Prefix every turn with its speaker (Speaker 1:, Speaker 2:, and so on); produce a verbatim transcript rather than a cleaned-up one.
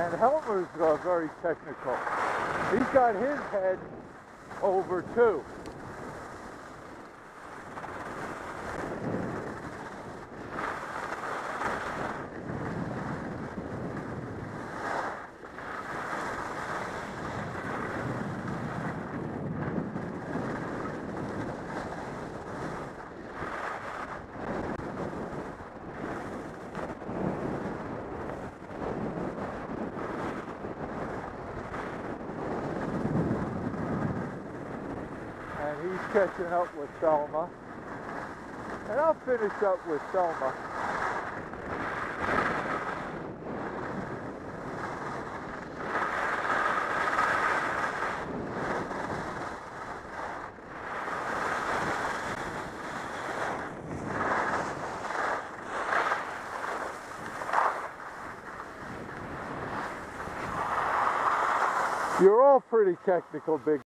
Speaker 1: And Helmer's uh, very technical. He's got his head over too. And he's catching up with Thelma. And I'll finish up with Thelma. You're all pretty technical, big